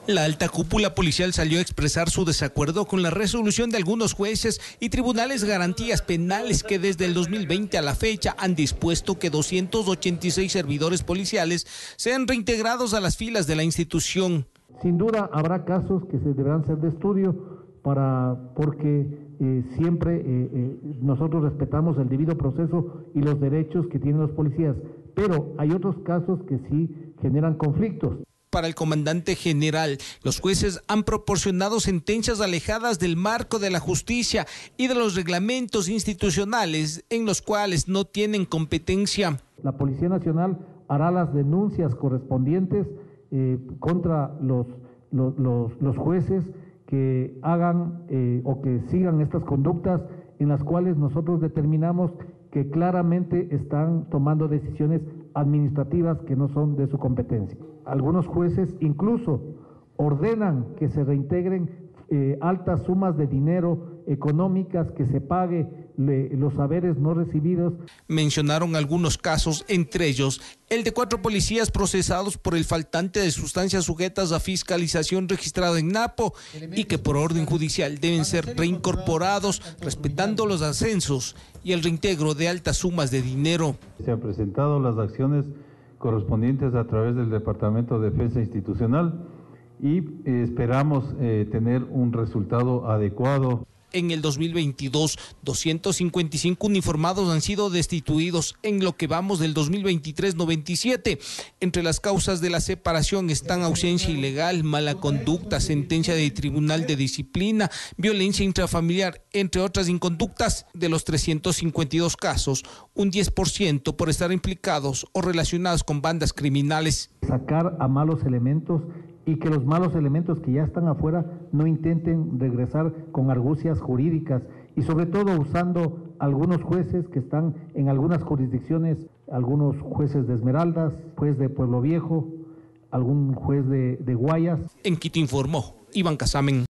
La alta cúpula policial salió a expresar su desacuerdo con la resolución de algunos jueces y tribunales de garantías penales que desde el 2020 a la fecha han dispuesto que 286 servidores policiales sean reintegrados a las filas de la institución. Sin duda habrá casos que se deberán ser de estudio porque siempre nosotros respetamos el debido proceso y los derechos que tienen los policías, pero hay otros casos que sí generan conflictos. Para el comandante general, los jueces han proporcionado sentencias alejadas del marco de la justicia y de los reglamentos institucionales en los cuales no tienen competencia. La Policía Nacional hará las denuncias correspondientes contra los jueces que hagan o que sigan estas conductas en las cuales nosotros determinamos que claramente están tomando decisiones administrativas que no son de su competencia. Algunos jueces incluso ordenan que se reintegren altas sumas de dinero económicas, que se pague los saberes no recibidos. Mencionaron algunos casos, entre ellos el de 4 policías procesados por el faltante de sustancias sujetas a fiscalización registrado en Napo y que por orden judicial deben ser reincorporados respetando los ascensos y el reintegro de altas sumas de dinero. Se han presentado las acciones correspondientes a través del Departamento de Defensa Institucional y esperamos tener un resultado adecuado. En el 2022, 255 uniformados han sido destituidos. En lo que vamos del 2023, 97. Entre las causas de la separación están ausencia ilegal, mala conducta, sentencia de tribunal de disciplina, violencia intrafamiliar, entre otras inconductas. De los 352 casos, un 10% por estar implicados o relacionados con bandas criminales. Sacar a malos elementos y que los malos elementos que ya están afuera no intenten regresar con argucias jurídicas y sobre todo usando algunos jueces que están en algunas jurisdicciones, algunos jueces de Esmeraldas, juez de Pueblo Viejo, algún juez de Guayas. En Quito informó Iván Casamen.